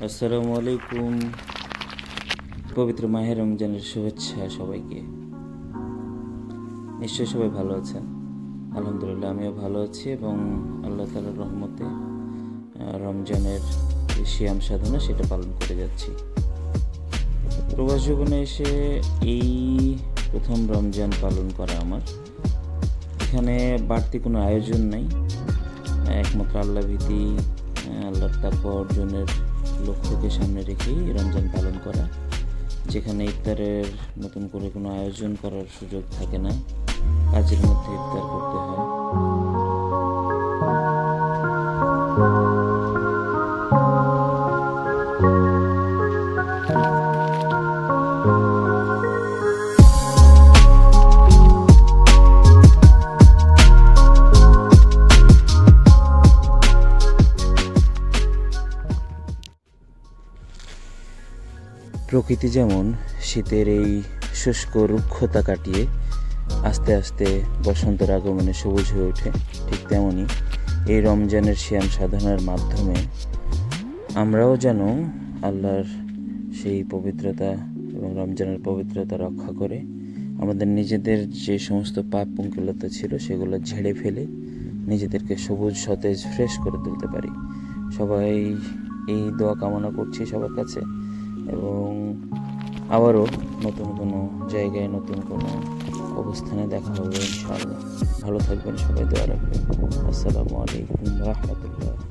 আসসালামু আলাইকুম। পবিত্র মাহে রমজানের শুভেচ্ছা সবাইকে। নিশ্চয়ই সবাই ভালো আছেন। আলহামদুলিল্লাহ আমিও ভালো আছি এবং আল্লাহ তাআলার রহমতে রমজানের যে সিয়াম সাধনা সেটা পালন করে যাচ্ছি। প্রবাস জীবনে এসে এই প্রথম রমজান পালন করা আমার। এখানে বাড়তি কোনো আয়োজন নাই, একমাত্র আল্লাহ ভীতি, আল্লাহর তাকওয়া অর্জনের লক্ষ্যকে সামনে রেখেই রমজান পালন করা, যেখানে ইফতারের নতুন করে কোনো আয়োজন করার সুযোগ থাকে না, কাজের মধ্যে ইফতার করতে হয়। প্রকৃতি যেমন শীতের এই শুষ্ক রুক্ষতা কাটিয়ে আস্তে আস্তে বসন্তের আগমনে সবুজ হয়ে ওঠে, ঠিক তেমনই এই রমজানের সিয়াম সাধনার মাধ্যমে আমরাও যেন আল্লাহর সেই পবিত্রতা এবং রমজানের পবিত্রতা রক্ষা করে আমাদের নিজেদের যে সমস্ত পাপ পঙ্কিলতা ছিল সেগুলো ঝেড়ে ফেলে নিজেদেরকে সবুজ সতেজ ফ্রেশ করে তুলতে পারি। সবাই এই দোয়া কামনা করছি সবার কাছে, এবং আবারও নতুন কোনো জায়গায় নতুন কোনো অবস্থানে দেখা হবে ইনশাআল্লাহ। ভালো থাকবেন সবাই, দোয়া রাখবেন। আসসালামু আলাইকুম ওয়া রাহমাতুল্লাহ।